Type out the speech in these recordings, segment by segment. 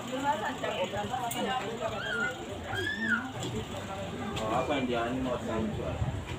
Hapa ndio animal sanctuary.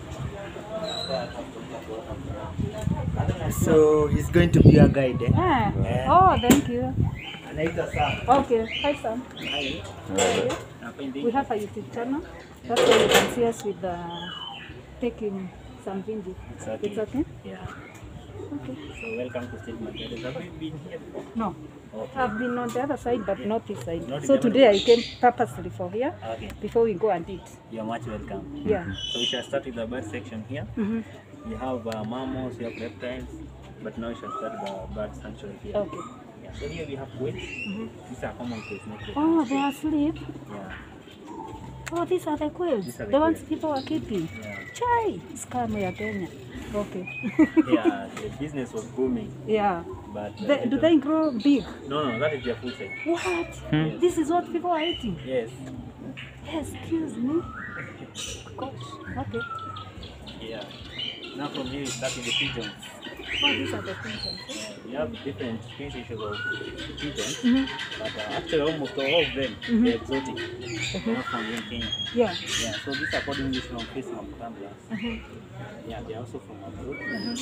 So he's going to be a guide. Eh? Ah. Yeah. Oh, thank you. Anaitwa Sam. Okay. Hi, Sam. Hi. We have a YouTube channel. That's why you can see us with taking some videos. It's okay? Yeah. Okay. So welcome to State Market. Have you been here before? No. Okay. I've been on the other side, but not this side. Not So the other today I side. came purposely for here Okay. before we go and eat. You're much welcome. Yeah. So we shall start with the bird section here. Mm-hmm. You have mammals, you have reptiles, but now we shall start the bird sanctuary here. Okay. Yeah. So here we have quails. Mm-hmm. These are common quails, not quails. Oh, they are asleep. Yeah. Oh, these are the quails. These are the The ones quails. people are keeping. Yeah. Chai, scam ya Kenya. Okay. Yeah. The business was booming, Yeah. but Do they grow big? No, that is their food site. What? Yes. This is what people are eating. Yes. Excuse me. Gosh. Okay. Yeah. Now from here we start with the pigeons. Oh, these are the pigeons. We have different species of pigeons, Mm-hmm. but actually almost all of them they're exotic. Not from here in Kenya. Yeah. Yeah. So these are called English from fish of Tamblas. Mm-hmm. Yeah, they are also from abroad.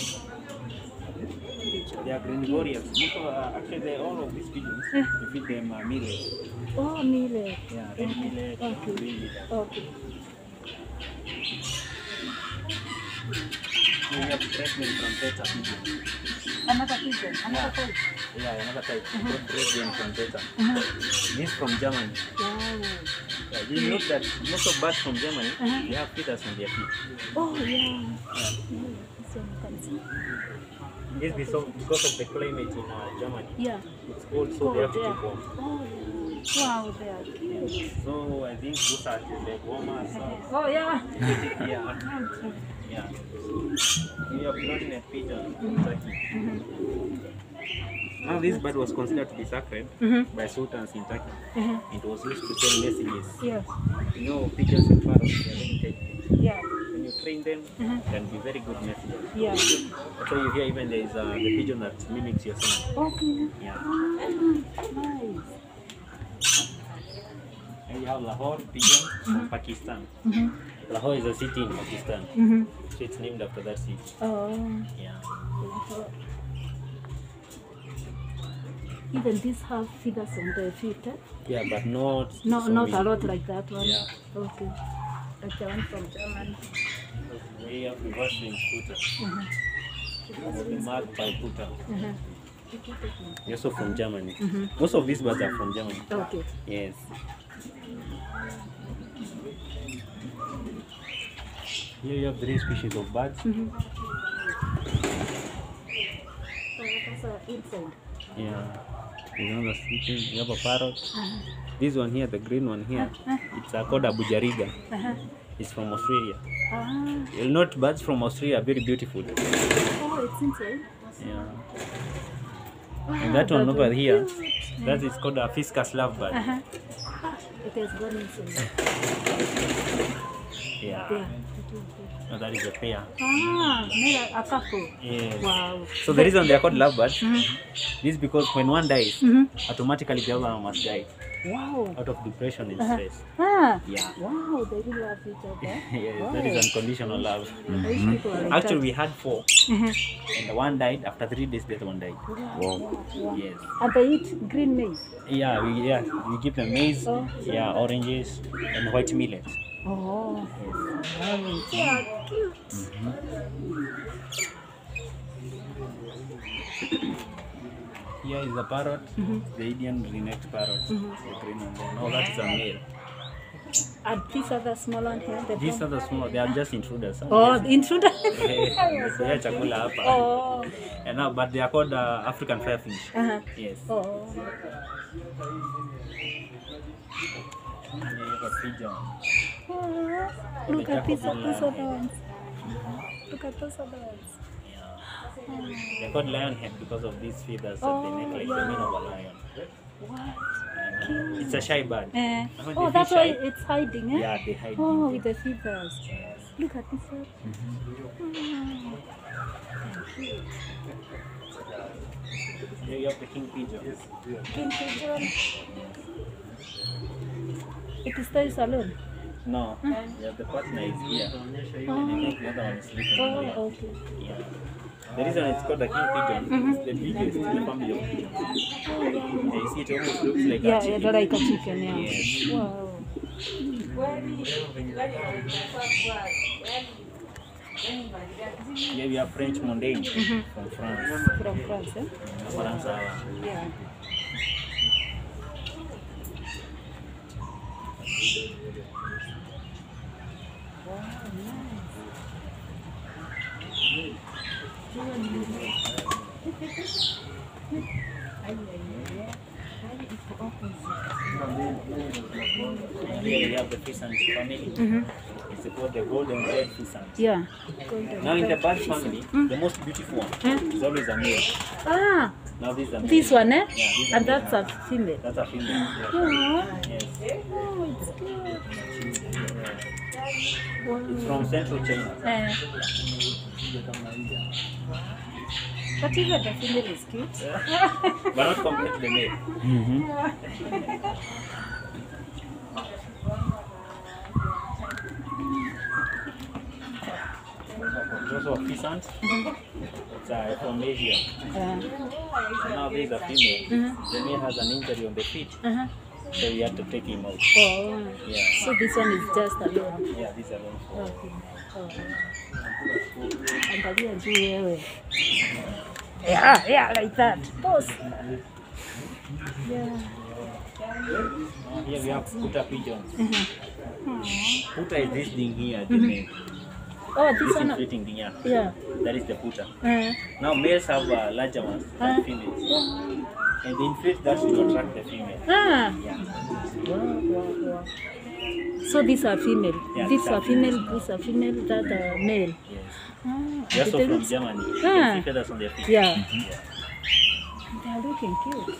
They are granivorious. Actually, all of these pigeons, you feed them millet. Oh, millet. Yeah, red millet, Okay. green millet. Okay. We have Dresden trumpeta pigeon. Another pigeon. Another type. Yeah, another type. Called Dresden trumpeta. This from Germany. Wow. Yeah, you note that most of birds from Germany, they have feathers on their feet. Oh, yeah. Yeah. This one you can see. This because of the climate in Germany. Yeah. It's cold, so they have to yeah. keep warm. Oh, yeah. Wow, they are cute. So I think those are the warmers. Oh, yeah. Yeah. Yeah. We have blooded pigeon in Turkey. Now this bird was considered to be sacred by sultans in Turkey. It was used to send messages. Yes. You know, pigeons and parrots, they are very intelligent. Yeah. When you train them, they can be very good messengers. Yeah. That's why you hear even there is the pigeon that mimics your sound. Okay. Yeah. Nice. And you have Lahore pigeon from Pakistan. Lahore is a city in Pakistan, so it's named after that city. Oh. Yeah. Even these have feathers on their feet. Eh? Yeah, but not No, so not many. a lot like that one. Yeah. Okay. Like the one from Germany. We have the Western scooter. The marked by Puta. Also from Germany. Most of these birds are from Germany. Okay. Yes. Here you have 3 species of birds. So that's inside. Yeah. There's another species. You have a parrot. This one here, the green one here, it's called a bujariga. It's from Australia. Ah. You'll note birds from Australia are very beautiful. Oh, it's inside. Yeah. And that one over here, that is called a Fiscus lovebird. It has gone inside. Yeah. There. No, that is a pair. Ah, made a couple. Yes. Wow. So the reason they are called lovebirds is because when one dies, automatically the other one must die Wow. out of depression and stress. Ah. Yeah. Wow, they really love each other. Yes, that is unconditional love. I wish people were like Actually, that. we had 4, and the one died. After 3 days, the other one died. Wow. Yes. And they eat green maize. Yeah, we give them maize, Oh. yeah, oranges, and white millet. Oh. Yes. They are cute. Here is the parrot, the Indian ring-necked parrot, the green one there. No, that is a male. And these are the small one here. The These are the small, they are just intruders. Oh, intruder. They are chakula hapa. Oh. And now, but they are called African firefinch. Yes. Oh. And here you have a pigeon. Oh. Look at these other ones. Look at those other ones. They're called lion head because of these feathers at the neck, like the mane of a lion. What? It's a shy bird. When Oh, they that's feel why shy, it's hiding, eh? yeah, they hide. Oh, in with the feathers. Look at this one. Here you have the king pigeon. King pigeon. It stays alone. No, yeah, the partner is here. And I think the other one is sleeping Oh, there. okay. Yeah. The reason it's called the king pigeon is the biggest in the family of pigeons. Yeah, you see, it almost looks like Yeah, a chicken. yeah, like a chicken, yeah. Yes. Wow. Here we have French mondaine from France. From France, eh? France. Yeah. Wow, Here we have the pheasant family. It's called the golden red pheasant. yeah. Now in the bird family, the most beautiful one is always a male. Ah, Now this is a male. this one, eh? Yeah, this And one that's a female. That's a female. Aww. Yes. Oh, it's cute. It's from central China. But even the female is cute. But not compared to the male. It's also a pheasant. It's from Asia. Now there is a female. The male has an injury on the feet, so we have to take him out. Oh, Yeah. so this one is just alone. Yeah, this alone. Okay. Oh. Angalia juu wewe. Yeah, like that. Pose. Yeah. Here we have Puta pigeons. Puta is this thing here, the male. Oh, This this one. inflating thing here. Yeah. That is the Puta. Now males have larger ones than females. And they inflate that to attract the female. Ah. Yeah. Wow. So these are female. Yeah, These these are are female. These are female. That are male. Yes. Ah, They're also they from look- Germany. You Ah. can see feathers on their feet. Yeah. They are looking cute.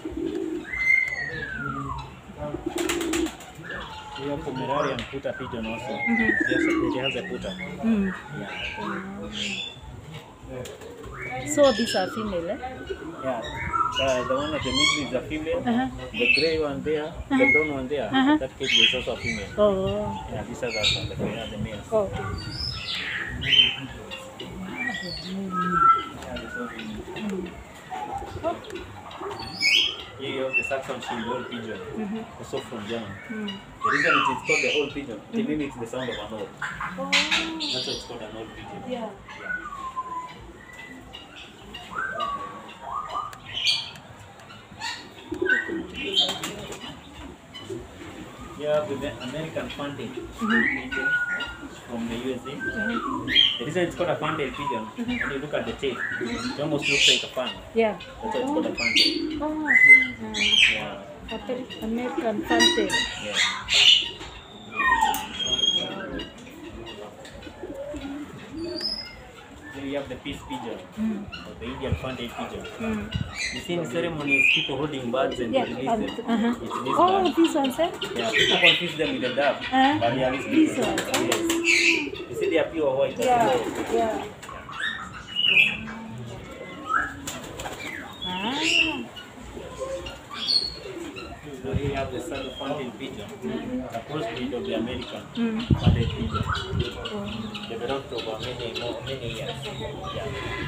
We have Pomeranian Puta pigeon also. Yes, it has a Puta. Yeah. So these are female, eh? Yeah. The one at the middle is a female. The grey one there, the brown one there, that cage is also a female. Oh. Yeah, these are the males. Okay. Here you have the Saxon shield old pigeon, also from Germany. The reason it is called the old pigeon, it mimics the sound of an old. Oh. That's why it's called an old pigeon. Yeah. You have the American fantail pigeon from the USA. The reason it's called a fantail pigeon, when you look at the tail, it almost looks like a fan. Yeah. That's why it's called a fantail. Oh. Yeah. American fantail. Yeah. Then you have the peace pigeon, or the Indian fantail pigeon. You see in ceremonies, people holding birds and Yeah. they release them. It's this Oh, bird. this one, sir? Yeah, people confuse them with the dove, but they are This these one. Yes. You see, they are pure white. Yeah. Ah. So here you have the saddle fantail pigeon, a crossbreed of the American fantail pigeon. Developed over many years. Yeah.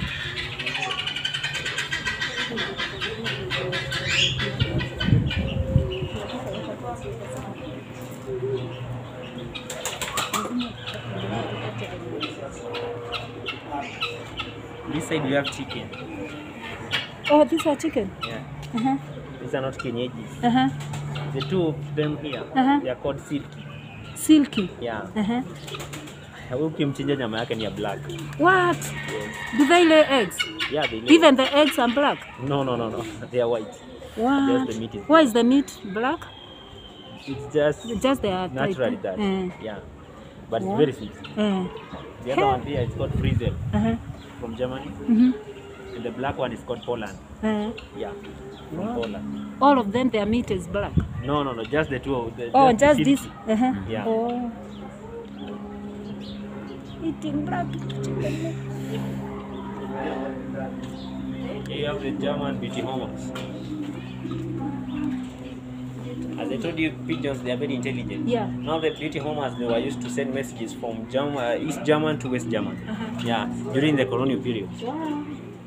This side we have chicken. Oh, these are chicken. Yeah. These are not kienyeji. The two of them here, they are called silky. Silky. Yeah. Ukimchinja nyama yake ni ya black. What? Yes. Do they lay eggs? Yeah, they lay. Even the eggs are black. No. They are white. What? Just the meat is Why is the meat black? It's just Just the naturally type. that. Yeah. But Yeah. it's very sweet. The other one here is called Friesel from Germany. And the black one is called Poland. Yeah. From Poland. All of them, their meat is black. No. Just the two of the Oh, the just silky. this. Yeah. Oh. Eating black chicken. Here you have the German beauty hormones. As I told you, pigeons, they are very intelligent. Yeah. Now the beauty homers, they were used to send messages from East German to West German. Yeah, during the colonial period. Wow.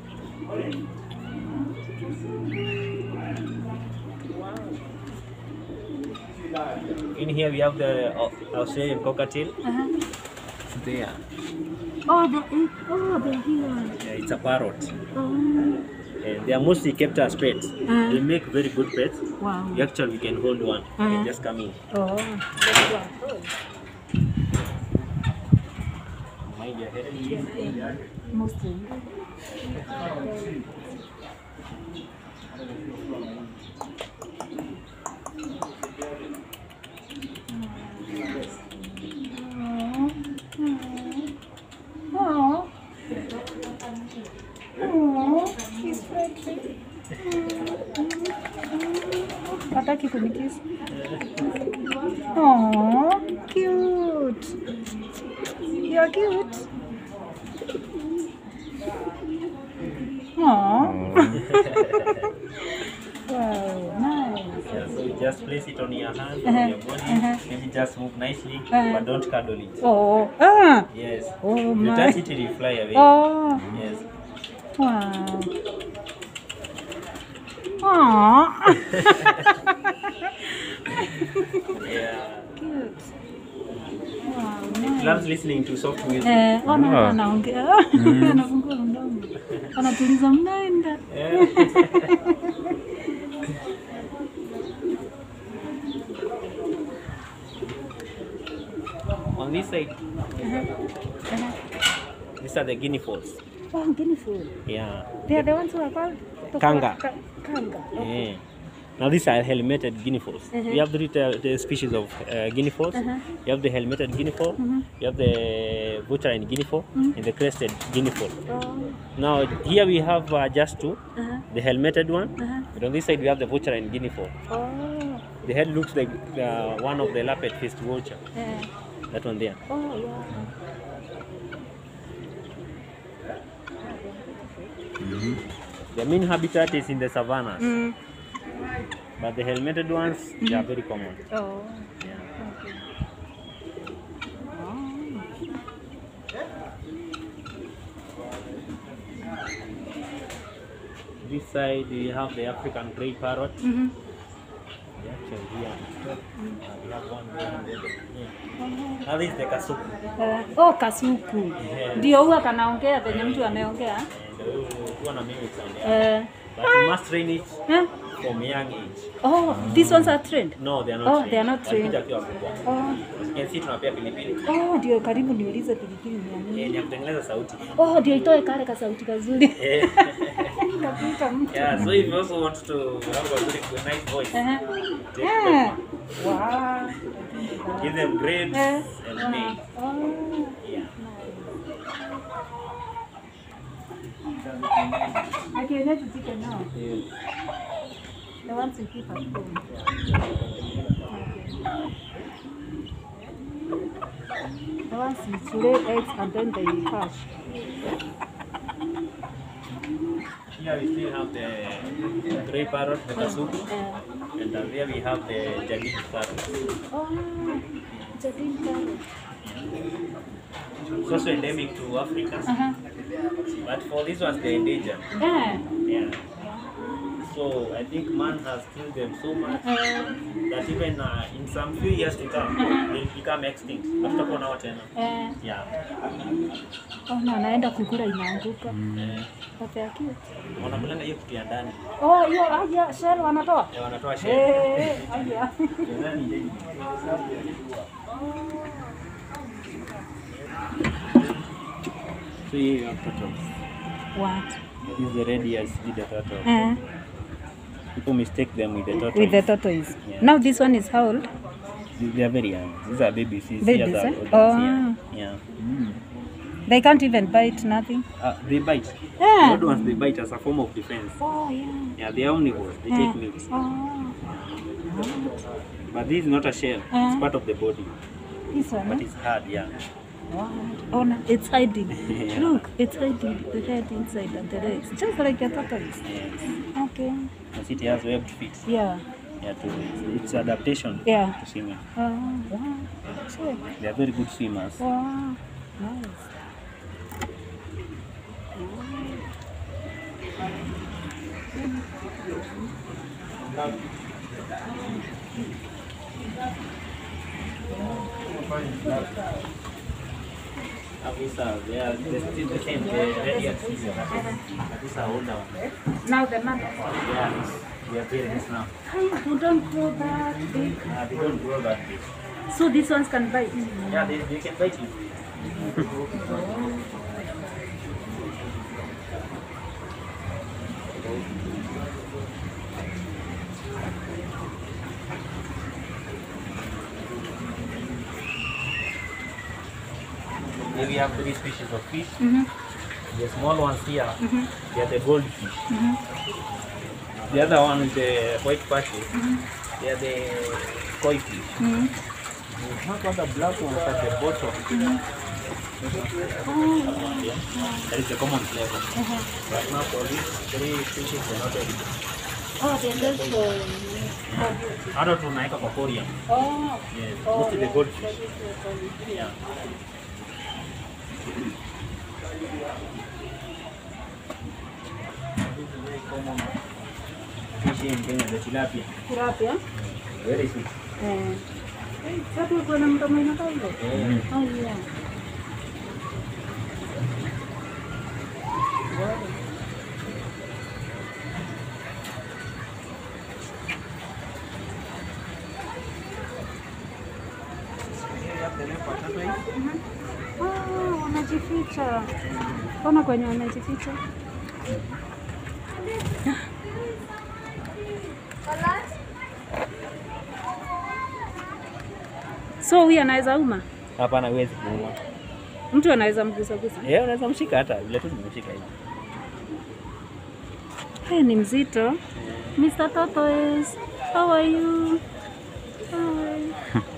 In here we have the Australian cockatiel. There. Oh, they're here. Yeah, it's a parrot. Oh. And they are mostly kept as pets. They make very good pets. Wow. You actually can hold one and just come in. Oh. Mind your head. Mostly. Oh. Oh, he's friendly. Hataki kunikiss. Oh, cute. You're cute. Oh. Wow, nice. Yeah, so you just place it on your hand, on your body. Maybe just move nicely, but don't cuddle it. Oh, Yes. Oh, you my. touch it, it will fly away. Oh, Yes. wow. Aww. Yeah. Cute. Wow, It nice. loves listening to soft music. Ona anaongea. Anafungua mdomo. Anatuliza mnaenda. Yeah. On this side, these are the guinea fowls. Oh, guinea fowl. Yeah. They are the ones who are called Kanga. Kanga. Yeah. Now these are helmeted guinea fowls. We have the species of guinea fowls. You have the helmeted guinea fowl. You have the butcherine guinea fowl and the crested guinea fowl. Oh. Now here we have just two. The helmeted one. And on this side we have the butcherine guinea fowl. Oh. The head looks like one of the lappet-faced vulture. That one there. Oh, yeah. The main habitat is in the savannas, but the helmeted ones they are very common. Oh. Yeah. Okay. This side we have the African grey parrot. Actually here. We have one there. Now this is the kasuku. Oh, kasuku. Ndio huwa kanaongea venye mtu ameongea. One of them but you must train it from young age. Oh, these ones are trained? No, they are not Oh, trained. they are not trained. Walikuja wakiwa wakubwa. Oh. You can see tunapea pilipili. Oh, ndio karibu niulize pilipili ni ya nini. Ni ya kutengeneza sauti. Oh, ndio itoe kale ka sauti kazuri. Kapita mtu. Yeah, so if you also want to have a very nice voice, take Yeah. them. Wow. Give them grapes and maize. Oh. Yeah. I can have to take it now. The ones you keep at home. The ones you lay eggs and then they hatch. Here we still have the grey parrot, the kasuku, and there we have the jadid parrot. Oh, jadid parrot. It's also endemic to Africa, but for this ones they're endangered. Yeah. So I think man has killed them so much that even in some few years to come, they'll become extinct. After kuona tena. Yeah. Oh, na naenda kukula inaanguka. Papa yake. Wanakulanga hiyo kitu ya ndani. Oh, hiyo aje shell wanatoa? Wanatoa shell. Aje. So here you have turtles. What? This is the red ears leader turtle. People mistake them with the tortoise. With the tortoise. Yeah. Now this one is how old? They are very young. These are babies. These Babies, are eh? adults, Oh. Yeah. They can't even bite, nothing. They bite. Yeah. Old ones they bite as a form of defense. Oh, yeah. Yeah, they are omnivores. They take meat. Oh. But this is not a shell. It's part of the body. This one, But it's hard, yeah. Wow. Oh, no, it's hiding. Yeah. Look, it's hiding the head inside and the legs. Just like a tortoise. Yes. Okay. As it has webbed feet. Yeah. Yeah, it's adaptation Yeah. to swimming. Wow. Sure. They are very good swimmers. Wow. Nice. These are they are still the same. They are these are older ones. Now the mother. Yeah, they are parents now. They don't grow that big. They don't grow that big. So these ones can bite. Yeah, they can bite you. Here we have 3 species of fish. The small ones here, they are the goldfish. The other one with the white patches, they are the koi fish. We have other black ones at the bottom. That is the common flavor. But now for these 3 species, they are not edible. Oh, they're just for... Adult one like aquarium. Oh. Yes, Oh, mostly the yeah. goldfish. Yeah. Very common fish in Kenya, the tilapia. Tilapia. Very sweet. Satu iko na mdomo inakaile. Oh yeah. Wanajificha. Ona kwenye wanajificha. So huyu anaweza uma? Hapana, huwezi kuuma. Mtu anaweza mgusa gusa? Unaweza mshika hata vile tu nimeshika hivi. Haya ni mzito. Mr. Tortoise, how are you? How are you?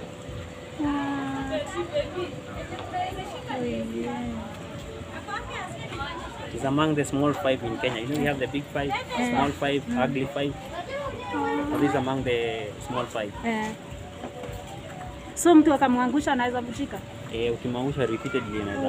It's among the small 5 in Kenya. You know, we have the big 5, small 5, ugly 5. So this is among the small 5. So mtu akamwangusha anaweza mshika? Ukimwangusha repeatedly anaweza.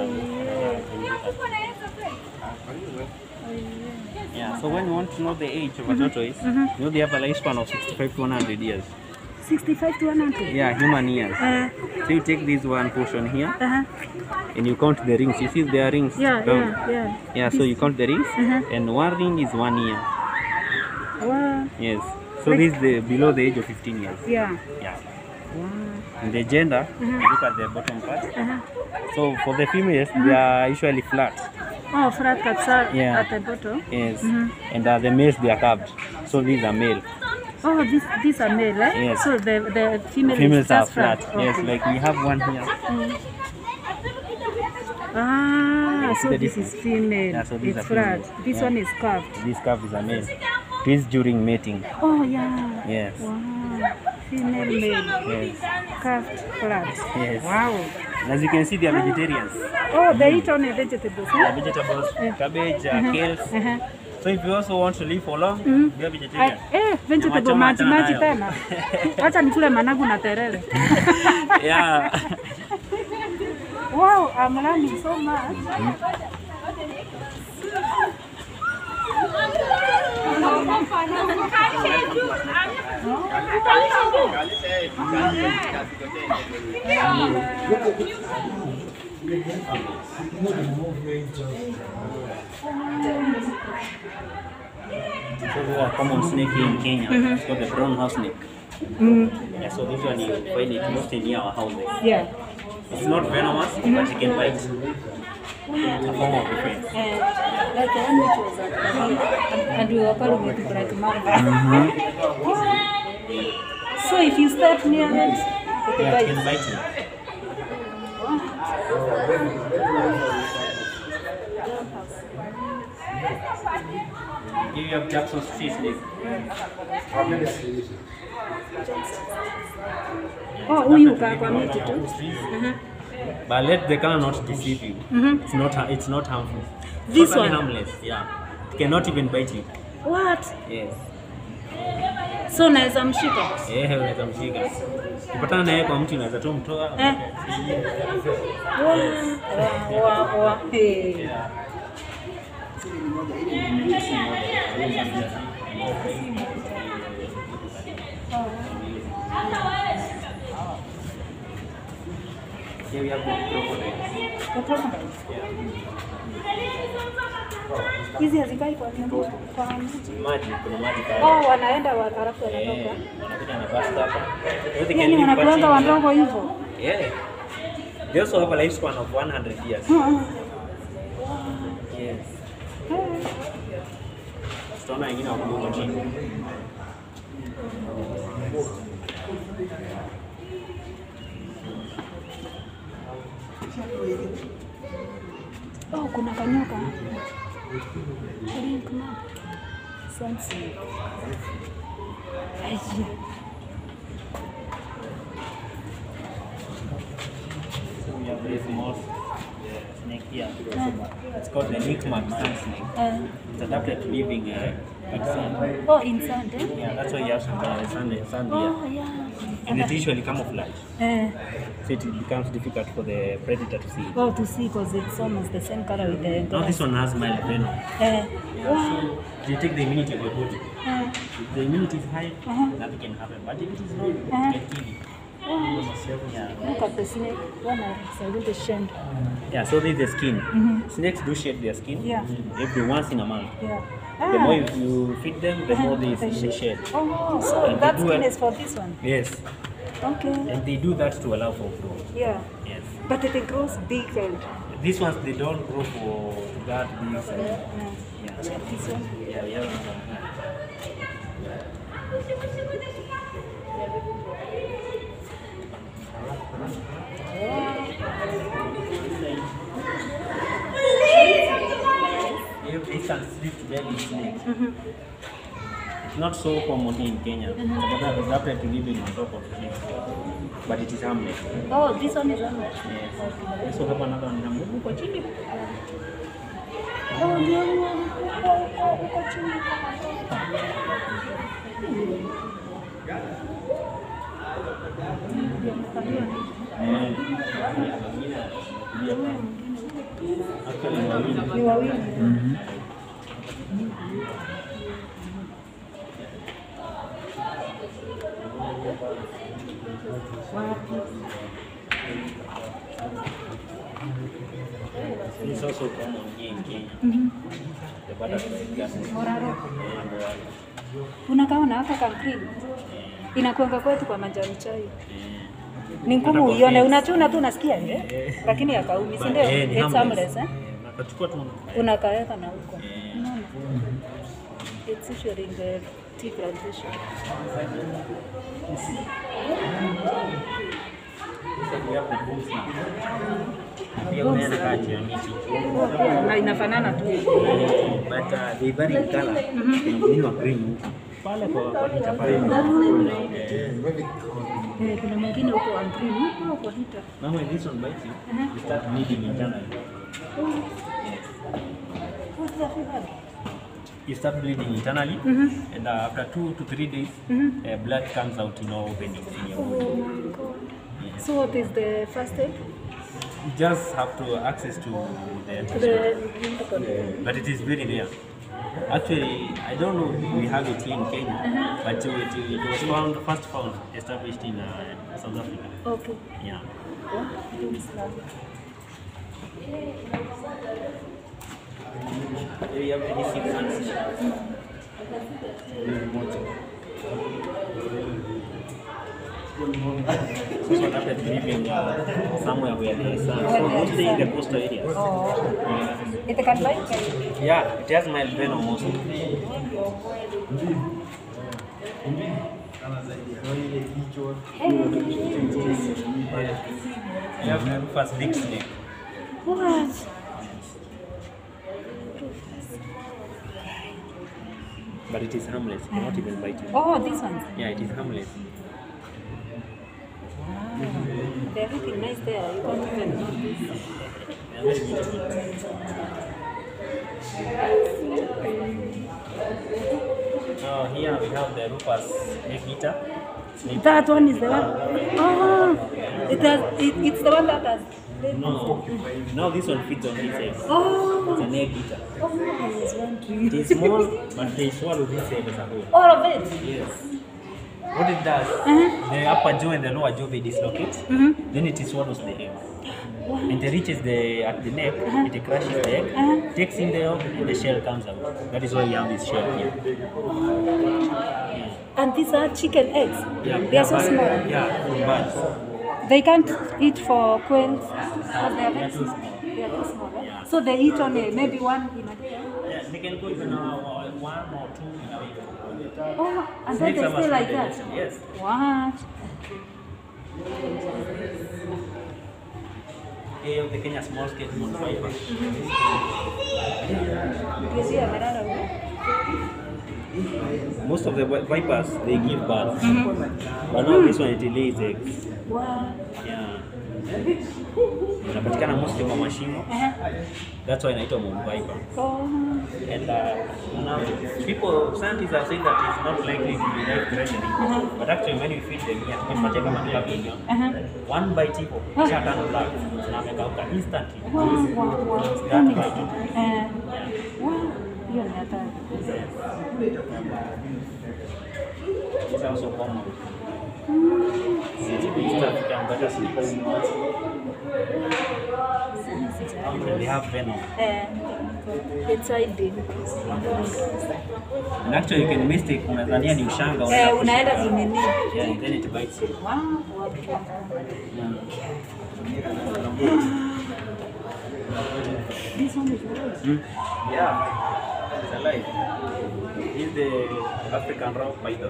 Yeah, so when you want to know the age of a tortoise, you know they have a lifespan of 65 to 100 years. 65 to 100? Yeah, human years. So you take this one portion here, and you count the rings. You see there are rings? Yeah, so you count the rings, and one ring is 1 year. Wow. Yes. So this is below the age of 15 years. Yeah. Wow. And the gender, look at the bottom part. So for the females, they are usually flat. Oh, flat capsa at the bottom? Yes. And the males, they are curved. So these are male. Oh, these are male, eh? Yes. So the females Females are just flat. Okay. Yes, like we have one here. So this is female. Yeah, so these it's are flat. female. This one is curved. This curve is a male. This during mating. Oh, yeah. Yes. Wow. Female, male. Yes. Curved, flat. Yes. Wow. And as you can see, they are vegetarians. Oh, they eat only vegetables. Yeah, vegetables, cabbage, kales. So if you also want to live for long, be a vegetarian. Vegetable maji tena. Acha nikule managu na terere. Yeah. Wow, I'm learning so much. So we have common snake here in Kenya. It's called the brown house snake. Yeah, so this one you find it mostly near our houses. Yeah. It's not venomous, but it can bite. It's a form of defense. Like the one which was at Korea, and we were calling it bright mamba. So if you step near it, Yeah, it can bite you. Here you have Jackson's sea snake. Oh, huyu kaa kwa miti tu. But let the color not deceive you. It's not harmful. This Totally one? harmless. Yeah. It cannot even bite you. What? Yes. So naweza mshika? Unaweza mshika. Ukipatana naye kwa mti unaweza tu mtoa. Wow. Here we have the crocodile. Hizi hazikai kwa mji. Maji, kuna maji pale. Wanaenda halafu wanatoka. Wanakuja na basta hapa. Yaani wanakuanga wadogo hivyo. Yeah. They also have a lifespan of 100 years. Yes. Tutaona wengine wakuruka chini. Kuna kanyoka. Sunset. We have this small snake here. It's called the Nickmark sand snake. It's adapted to living in sand. In sand, eh? Yeah, that's why you have sand here. Yeah. And it's usually camouflage. So it becomes difficult for the predator to see it. To see because it's almost the same color with the Now this one has mild venom. Wow. So you take the immunity of your body. If the immunity is high, nothing can happen. But if it is low, it can kill you. Yeah. Look at the snake. One is a little shed. Yeah, so this is the skin. Snakes do shed their skin every once in a month. Yeah. The more you feed them, the more they shed. So And that they do skin it- is for this one? Yes. Okay. And they do that to allow for growth. Yeah. Yes. But it grows big and... These ones, they don't grow for that big size. Yeah. This one? Yeah, we have this one. This one swift belly snake. It's not so common here in Kenya. It's adapted to living on top of trees. But it is harmless. This one is harmless. Yes. This one have another one. Huko chini. Uko chini. Ni wawili. It's also common here in Kenya. The butterfly glasses. Unakaona hapa kampuni inakuanga kwetu kwa majani chai. Ni ngumu uione, unachuna tu unasikia lakini yakaumi, si ndio? It's harmless, Unachukua tu unakaweka na huko. It's usually in the tea plantation. we have the booms now. Pia unaenda kati ya miti. Na inafanana tu. But they vary in color. Wengine wa green pale kwa hita pale. Kuna mwingine huko wa green huko kwa hita. Now when this one bites you, you start bleeding internally. What's the fever? You start bleeding internally, and after 2 to 3 days, blood comes out in all openings in your body. Oh my God. So what is the first aid? You just have to access to the but it is very rare. Actually, I don't know if we have it here in Kenya, but it was first found, established in South Africa. Okay. Yeah. Here we have any 6 months. So what happened living somewhere where there is sun. So mostly in the coastal areas. It can bite? Yeah, it has mild venom also. You have the first big snake. What? But it is harmless, it cannot even bite you. Oh, this one? Yeah, it is harmless. They're looking nice there. You can't even notice. They are very beautiful. So here we have the Rufus egg eater. That one is the one. Oh, it's the one that has. No, this one feeds on these eggs. Oh, It's an egg eater. oh, I was wondering. It is small, but they swallow this egg as a whole. All of it. Yes. What it does, the upper jaw and the lower jaw they dislocate, then it swallows the egg. And it reaches at the neck, it crushes the egg, takes in the egg, and the shell comes out. That is why you have this shell here. And these are chicken eggs. Yeah, They are so small. Yeah, birds. They can't eat for quails. Because they are very small. They are too small. Right? So they eat only maybe one in a day. Yeah, they can go even 1 or 2 in a week. Oh, and then they stay like that. Yes. What? The Kenya small scale moon viper. Most of the vipers they give birth, but now this one it lays eggs. Wow. Yeah. Inapatikana mostly kwa mashimo. That's why inaitwa moon viper. Oh. And now scientists are saying that it's not likely to be life threatening, but actually when you feed them here, tumepatia kama kila million, one bite hivo cha tano black na amekauka instantly. Wow. That bite. Wow. Hiyo ni hatari. It's also common. It's East African butter snakes. They have venom. It's hiding. And actually you can mistake unadhania ni ushanga Unaenda kunini. Yeah, and then it bites you. Wow. This one is yours. Yeah, it's alive. He's the African rock python.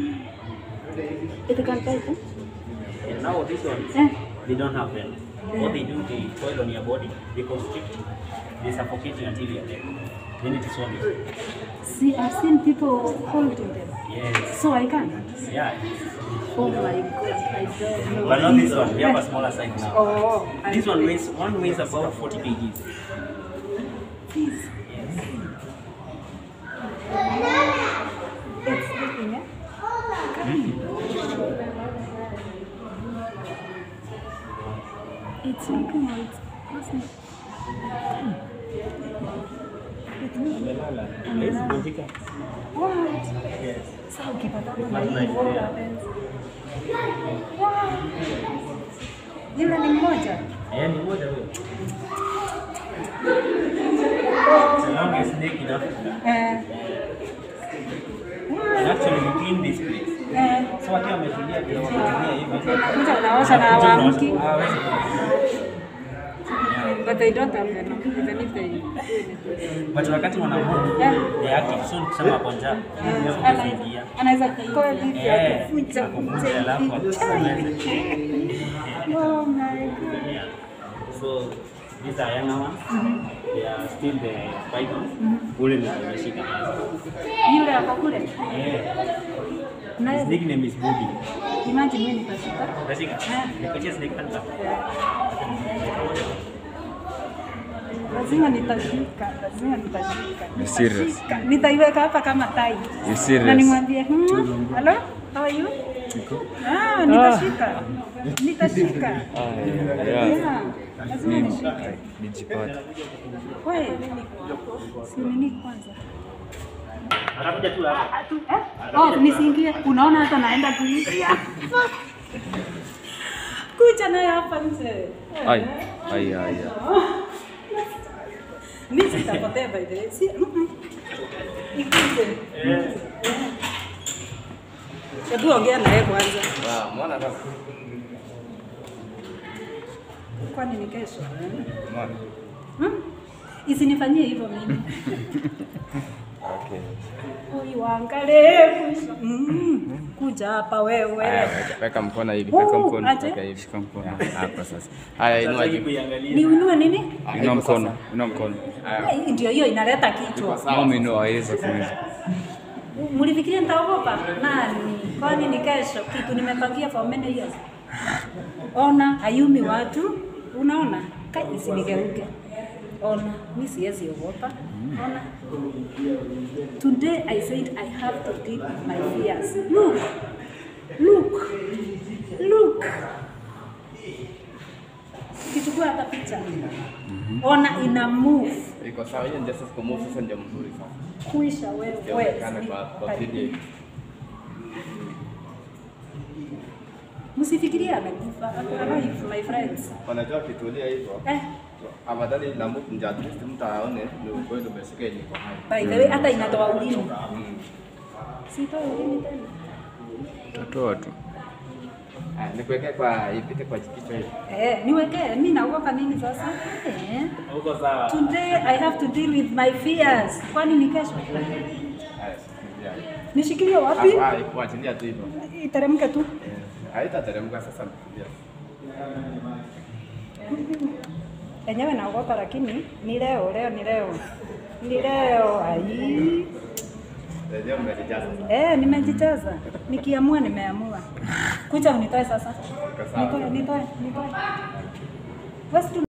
It can bite. And now this one, they don't have venom. What they do, they coil on your body, they constrict you, they suffocate you until you're dead. Then it is swallowed. See, I've seen people holding them. Yes. So I can't. Yeah. Oh my God, I don't know. But not this one, we have a smaller size now. Oh. This one weighs about 40 kgs. Please. Yes. It's sleeping, yeah? It's sleeping or it's crossing. Amelala. Yes, Benjika. What? Yes. So ukipatana na hii what happens? Wow. Yule ni mmoja? Ni mmoja huyo. It's the longest snake in Africa. And actually we clean this place. So wakiwa wametulia bila wakitumia hivi. Kuja unaosha na hawaamki. Hawezi. But they don't have venom, even if they do. But wakati wanamudu, they active. So nikisema hapo njaa, anaweza kukoa hivi akafunja. alafu akusameze. Oh my God. So these are younger ones. They are still the pythons. Ule ni ameshika. Yule hapo kule. His nickname is Booby. Imagine mimi nitashika. Utashika? Nikuachie snake hunter. Lazima nitashika. You serious? Nitaiweka hapa kama tai. You serious? Na nimwambie, hello, how are you? Nitashika. Yeah. Lazima nishike. Nijipata. Wewe, si nini kwanza? Atakuja tu hapa. Nisiingie. Unaona hata naenda kuingia. Kuja naye hapa nje. Ai. Mimi sitapotea by the way. Ikuje. Hebu ongea naye kwanza. Mbona hapa? Kwani ni kesho? Mbona? Isinifanyie hivyo mimi. Okay. Uiangalie kuja hapa wewe. Weka mkono hivi, weka mkono. Weka hivi, shika mkono. Hapa sasa. Haya, inua hivi. Niinue nini? Inua mkono. Ndio hiyo inaleta kichwa. Mama inua hizo kuweza. Mlifikiria nitaogopa? Nani? Kwani ni kesho? Kitu nimepangia for many years. Ona, hayumi watu. Unaona? Kai isinigeuke. Ona, mimi siwezi ogopa. Ona. Today I said I have to deal with my fears. Look. Kichukua hata picha. Ona ina move. Iko sawa, hiyo ndio sasa move sasa ndio mzuri sasa. Kuisha wewe. Kana kwa video. Msifikirie amekufa. Alive my friends. Wanajua kitulia hivyo. Afadhali na mtu nje at least mtu aone ndio kweli umesikia niko hai. By the way hata inatoa ulimi. Sitoa ulimi tena. Totoa tu. Nikuweke kwa ipite kwa kichwa hivi. Niweke mimi naogopa nini sasa? Uko sawa. Today I have to deal with my fears. Kwani ni kesho? Nishikilie wapi? Kuachilia tu hivyo. Iteremke tu. Haitateremka sasa mkulia. Enyewe naogopa lakini ni leo. Ni leo ai. Leo umejijaza. Nimejijaza. Nikiamua nimeamua. Kucha unitoe sasa. Nitoe. Basi